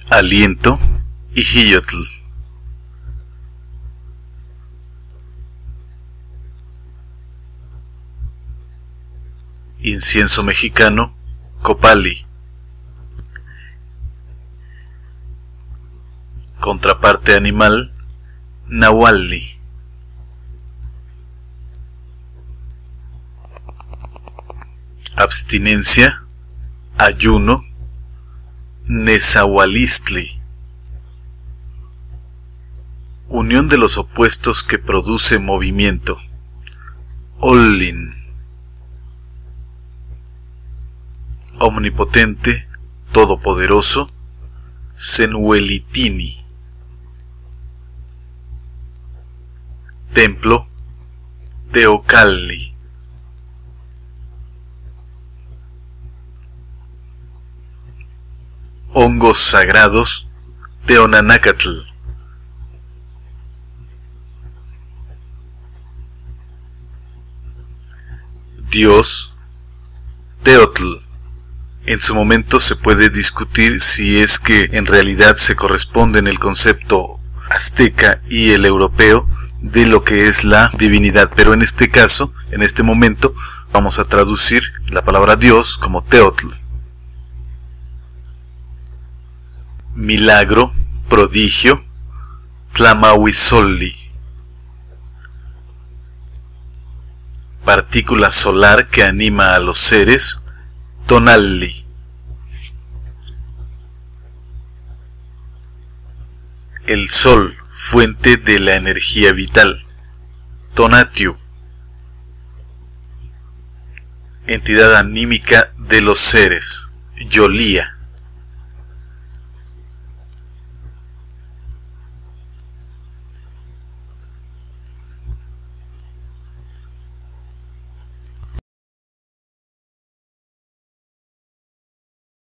aliento y Hiyotl. Incienso mexicano, Copali. Contraparte animal, Nahualli. Abstinencia, ayuno, Nezahualistli. Unión de los opuestos que produce movimiento, Ollin. Omnipotente, todopoderoso, Zenuelitini. Templo, Teocalli. Hongos sagrados, Teonanacatl. Dios, Teotl. En su momento se puede discutir si es que en realidad se corresponde en el concepto azteca y el europeo de lo que es la divinidad, pero en este caso, en este momento, vamos a traducir la palabra Dios como Teotl. Milagro, prodigio, Tlamahuizolli. Partícula solar que anima a los seres, Tonalli. El sol, fuente de la energía vital, Tonatiuh. Entidad anímica de los seres, Yolía.